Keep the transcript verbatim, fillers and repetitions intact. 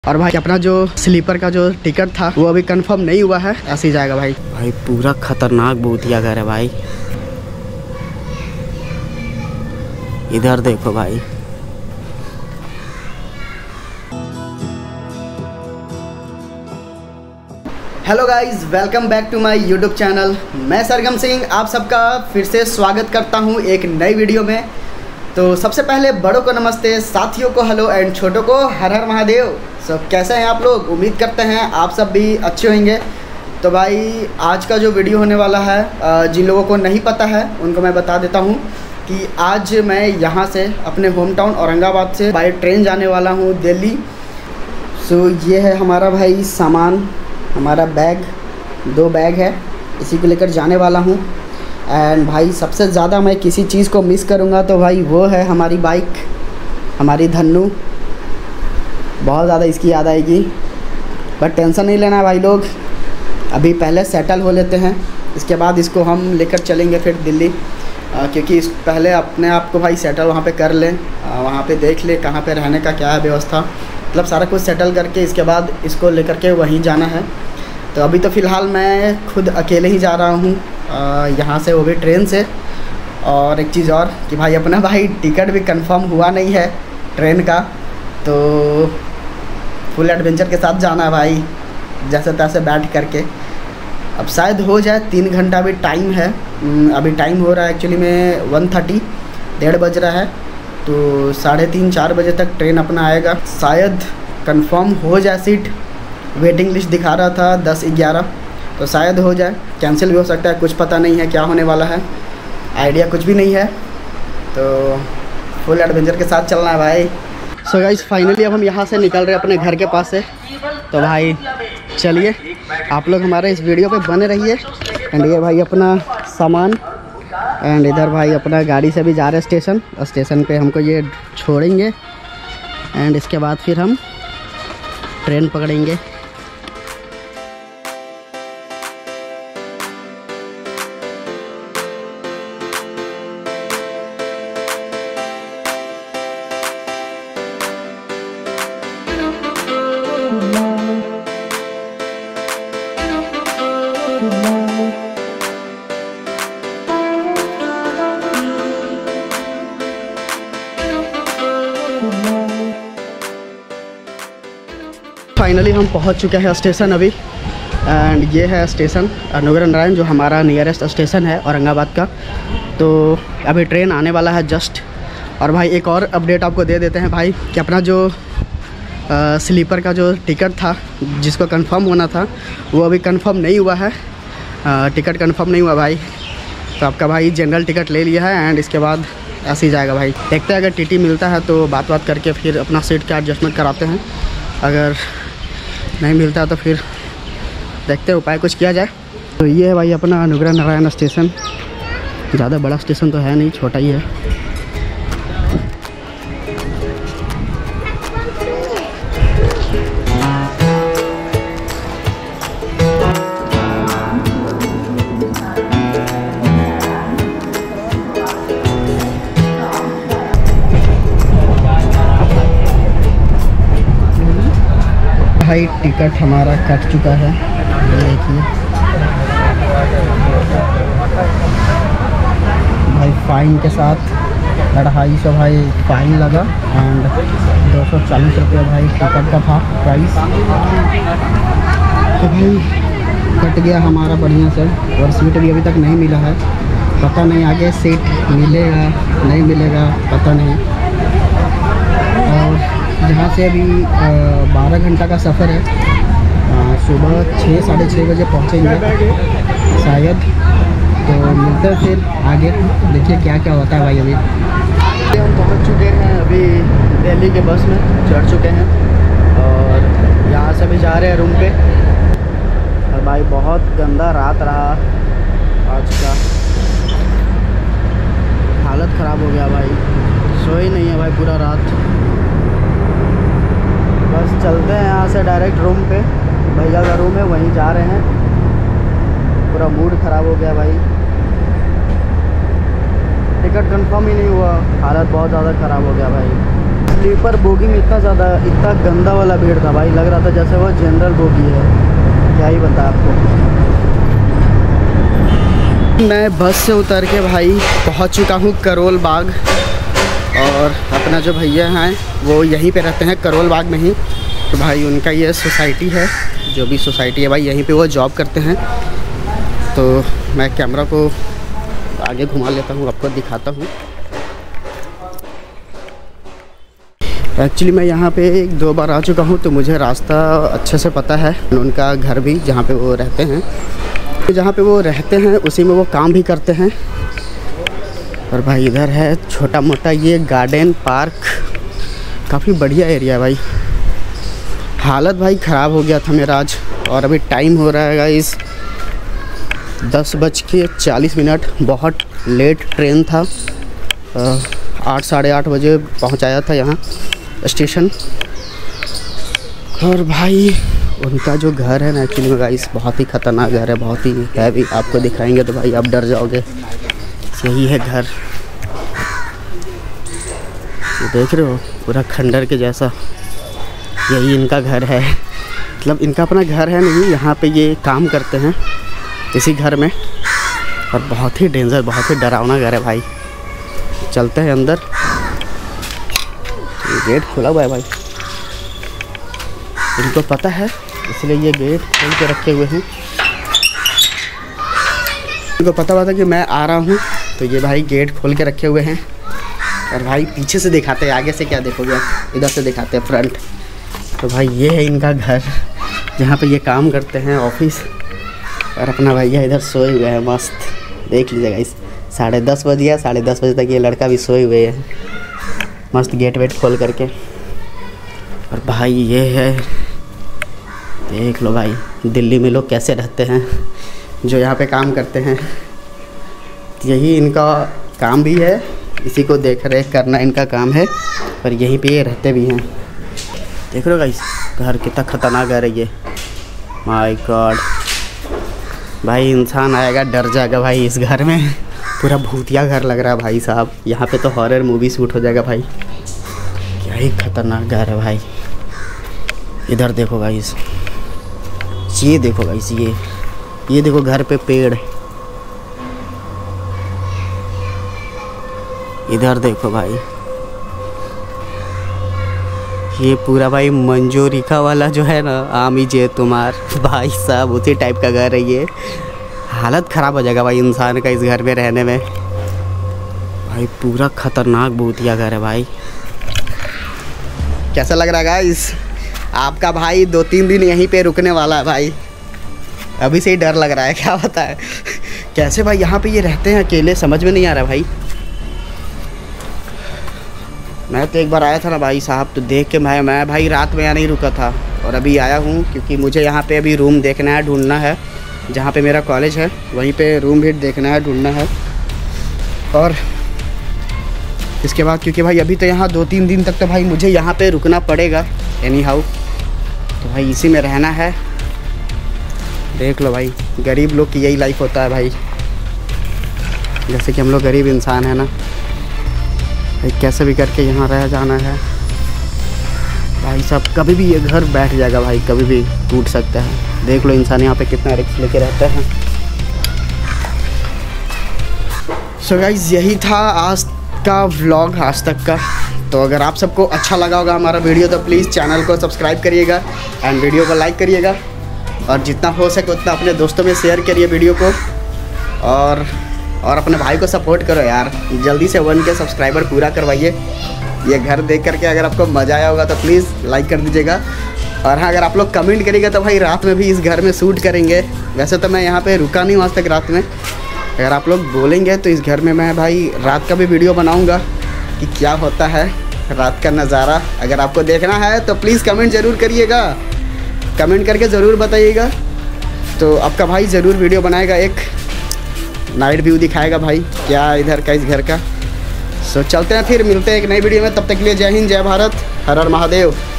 और भाई अपना जो स्लीपर का जो टिकट था वो अभी कंफर्म नहीं हुआ है, ऐसे ही जाएगा भाई। भाई पूरा खतरनाक भूतिया घर है भाई, इधर देखो भाई। Hello guys, welcome back to my YouTube channel. मैं सरगम सिंह आप सबका फिर से स्वागत करता हूं एक नई वीडियो में। तो सबसे पहले बड़ों को नमस्ते, साथियों को हेलो एंड छोटों को हर हर महादेव। सब कैसे हैं आप लोग? उम्मीद करते हैं आप सब भी अच्छे होंगे। तो भाई आज का जो वीडियो होने वाला है, जिन लोगों को नहीं पता है उनको मैं बता देता हूं कि आज मैं यहां से अपने होम टाउन औरंगाबाद से बाय ट्रेन जाने वाला हूं दिल्ली। सो ये है हमारा भाई सामान, हमारा बैग, दो बैग है, इसी को लेकर जाने वाला हूँ। एंड भाई सबसे ज़्यादा मैं किसी चीज़ को मिस करूँगा तो भाई वो है हमारी बाइक, हमारी धन्नू। बहुत ज़्यादा इसकी याद आएगी, बट टेंशन नहीं लेना भाई लोग, अभी पहले सेटल हो लेते हैं, इसके बाद इसको हम लेकर चलेंगे फिर दिल्ली। आ, क्योंकि इस पहले अपने आप को भाई सेटल वहाँ पे कर लें, वहाँ पे देख ले कहाँ पे रहने का क्या है व्यवस्था, मतलब सारा कुछ सेटल करके इसके बाद इसको लेकर के वहीं जाना है। तो अभी तो फ़िलहाल मैं खुद अकेले ही जा रहा हूँ यहाँ से, वो भी ट्रेन से। और एक चीज़ और कि भाई अपना भाई टिकट भी कंफर्म हुआ नहीं है ट्रेन का, तो फुल एडवेंचर के साथ जाना है भाई, जैसे तैसे बैठ करके। अब शायद हो जाए, तीन घंटा भी टाइम है, अभी टाइम हो रहा है एक्चुअली में वन थर्टी, डेढ़ बज रहा है, तो साढ़े तीन चार बजे तक ट्रेन अपना आएगा। शायद कंफर्म हो जाए सीट, वेटिंग लिस्ट दिखा रहा था दस ग्यारह, तो शायद हो जाए, कैंसिल भी हो सकता है, कुछ पता नहीं है क्या होने वाला है, आइडिया कुछ भी नहीं है। तो फुल एडवेंचर के साथ चलना है भाई। सो गाइस फाइनली अब हम यहाँ से निकल रहे हैं अपने घर के पास से। तो भाई चलिए आप लोग हमारे इस वीडियो पे बने रहिए। एंड ये भाई अपना सामान, एंड इधर भाई अपना गाड़ी से भी जा रहे हैं स्टेशन, और स्टेशन पे हमको ये छोड़ेंगे एंड इसके बाद फिर हम ट्रेन पकड़ेंगे। फाइनली हम पहुंच चुके हैं स्टेशन अभी, एंड ये है स्टेशन अनुग्रह नारायण, जो हमारा नियरेस्ट स्टेशन है औरंगाबाद का। तो अभी ट्रेन आने वाला है जस्ट। और भाई एक और अपडेट आपको दे देते हैं भाई कि अपना जो आ, स्लीपर का जो टिकट था जिसको कंफर्म होना था वो अभी कंफर्म नहीं हुआ है, आ, टिकट कंफर्म नहीं हुआ भाई। तो आपका भाई जनरल टिकट ले लिया है एंड इसके बाद ऐसे ही जाएगा भाई। देखते हैं अगर टीटी मिलता है तो बात बात करके फिर अपना सीट का एडजस्टमेंट कराते हैं, अगर नहीं मिलता तो फिर देखते हैं उपाय कुछ किया जाए। तो ये है भाई अपना अनुग्रह नारायण स्टेशन, ज़्यादा बड़ा स्टेशन तो है नहीं, छोटा ही है। भाई टिकट हमारा कट चुका है, ये देखिए भाई, फाइन के साथ अढ़ाई सौ भाई फाइन लगा एंड दो सौ चालीस रुपये भाई टिकट का था प्राइस। तो भाई कट गया हमारा बढ़िया से, और सीट भी अभी तक नहीं मिला है, पता नहीं आगे सीट मिलेगा नहीं मिलेगा पता नहीं। और जहाँ से अभी बारह घंटा का सफ़र है, सुबह छः साढ़े छः बजे पहुँचेंगे शायद। तो मिलते हैं फिर आगे, देखिए क्या क्या होता है भाई। अभी हम पहुँच चुके हैं अभी दिल्ली के बस में चढ़ चुके हैं, और यहाँ से भी जा रहे हैं रूम पे। और भाई बहुत गंदा रात रहा आज का, हालत ख़राब हो गया भाई, सोए नहीं है भाई पूरा रात। बस चलते हैं यहाँ से डायरेक्ट रूम पे, भैया का रूम है वहीं जा रहे हैं। पूरा मूड ख़राब हो गया भाई, टिकट कंफर्म ही नहीं हुआ, हालत बहुत ज़्यादा ख़राब हो गया भाई। स्लीपर बोगी में इतना ज़्यादा इतना गंदा वाला भीड़ था भाई, लग रहा था जैसे वो जनरल बोगी है, क्या ही बता आपको। मैं बस से उतर के भाई पहुंच चुका हूं करोल बाग, और अपना जो भैया हैं वो यहीं पे रहते हैं करोल बाग में ही। तो भाई उनका ये सोसाइटी है, जो भी सोसाइटी है भाई यहीं पे वो जॉब करते हैं। तो मैं कैमरा को आगे घुमा लेता हूँ, आपको दिखाता हूँ। एक्चुअली मैं यहाँ पे एक दो बार आ चुका हूँ, तो मुझे रास्ता अच्छे से पता है। उनका घर भी जहाँ पे वो रहते हैं, जहाँ पे वो रहते हैं उसी में वो काम भी करते हैं। और भाई इधर है छोटा मोटा ये गार्डन पार्क, काफ़ी बढ़िया एरिया है भाई। हालत भाई ख़राब हो गया था मेरा आज, और अभी टाइम हो रहा है गाइस दस बज के चालीस मिनट। बहुत लेट ट्रेन था, आठ साढ़े आठ बजे पहुंचाया था यहाँ स्टेशन। और भाई उनका जो घर है ना एक्चुअली में गाइस बहुत ही ख़तरनाक घर है, बहुत ही हैवी। आपको दिखाएंगे तो भाई आप डर जाओगे। यही है घर, ये देख रहे हो पूरा खंडर के जैसा, यही इनका घर है। मतलब इनका अपना घर है नहीं, यहाँ पे ये काम करते हैं इसी घर में। और बहुत ही डेंजर, बहुत ही डरावना घर है भाई। चलते हैं अंदर, ये गेट खुला हुआ है भाई, इनको पता है इसलिए ये गेट खोल के रखे हुए हैं। इनको पता हुआ था कि मैं आ रहा हूँ, तो ये भाई गेट खोल के रखे हुए हैं। और भाई पीछे से दिखाते हैं, आगे से क्या देखोगे, इधर से दिखाते हैं फ्रंट। तो भाई ये है इनका घर, जहाँ पे ये काम करते हैं ऑफिस। और अपना भैया इधर सोए हुए हैं मस्त, देख लीजिएगा। इस साढ़े दस बज गया, साढ़े दस बजे तक ये लड़का भी सोए हुए है मस्त, गेट वेट खोल करके। और भाई ये है, देख लो भाई दिल्ली में लोग कैसे रहते हैं जो यहाँ पे काम करते हैं। यही इनका काम भी है, इसी को देख रेख करना इनका काम है, और यहीं पे ये रहते भी हैं। देख रहे हो गाइस घर कितना खतरनाक घर है ये, माय गॉड। भाई इंसान आएगा डर जाएगा भाई इस घर में, पूरा भूतिया घर लग रहा है भाई साहब। यहाँ पे तो हॉरर मूवी शूट हो जाएगा भाई, क्या ही खतरनाक घर है भाई। इधर देखो गाइस, ये देखो गाइस, ये ये देखो घर पे पेड़, इधर देखो भाई ये पूरा भाई मंजूरिका वाला जो है ना, आमी जे तुम्हार भाई साहब उसी टाइप का घर है ये। हालत ख़राब हो जाएगा भाई इंसान का इस घर में रहने में भाई, पूरा खतरनाक भूतिया घर है भाई। कैसा लग रहा है गाइस? आपका भाई दो तीन दिन यहीं पे रुकने वाला है भाई, अभी से ही डर लग रहा है, क्या पता है कैसे भाई यहाँ पे ये रहते हैं अकेले, समझ में नहीं आ रहा भाई। मैं तो एक बार आया था ना भाई साहब, तो देख के मैं मैं भाई रात में यहाँ नहीं रुका था, और अभी आया हूँ क्योंकि मुझे यहाँ पे अभी रूम देखना है, ढूंढना है। जहाँ पे मेरा कॉलेज है वहीं पे रूम भी देखना है, ढूंढना है। और इसके बाद क्योंकि भाई अभी तो यहाँ दो तीन दिन तक तो भाई मुझे यहाँ पे रुकना पड़ेगा एनी हाउ, तो भाई इसी में रहना है। देख लो भाई गरीब लोग की यही लाइफ होता है भाई, जैसे कि हम लोग गरीब इंसान है ना भाई, कैसे भी करके यहाँ रह जाना है भाई साहब। कभी भी ये घर बैठ जाएगा भाई, कभी भी टूट सकता है। देख लो इंसान यहाँ पे कितना रिस्क लेके रहता है। सो गाइस यही था आज का व्लॉग, आज तक का। तो अगर आप सबको अच्छा लगा होगा हमारा वीडियो तो प्लीज़ चैनल को सब्सक्राइब करिएगा एंड वीडियो को लाइक करिएगा, और जितना हो सके उतना अपने दोस्तों में शेयर करिए वीडियो को, और और अपने भाई को सपोर्ट करो यार, जल्दी से वन के सब्सक्राइबर पूरा करवाइए। ये घर देख करके अगर आपको मज़ा आया होगा तो प्लीज़ लाइक कर दीजिएगा। और हाँ अगर आप लोग कमेंट करिएगा तो भाई रात में भी इस घर में शूट करेंगे। वैसे तो मैं यहाँ पे रुका नहीं आज तक रात में, अगर आप लोग बोलेंगे तो इस घर में मैं भाई रात का भी वीडियो बनाऊँगा कि क्या होता है रात का नज़ारा। अगर आपको देखना है तो प्लीज़ कमेंट ज़रूर करिएगा, कमेंट करके ज़रूर बताइएगा, तो आपका भाई ज़रूर वीडियो बनाएगा, एक नाइट व्यू दिखाएगा भाई क्या इधर का इस घर का। सो चलते हैं फिर, मिलते हैं एक नई वीडियो में, तब तक के लिए जय हिंद जय भारत, हर हर महादेव।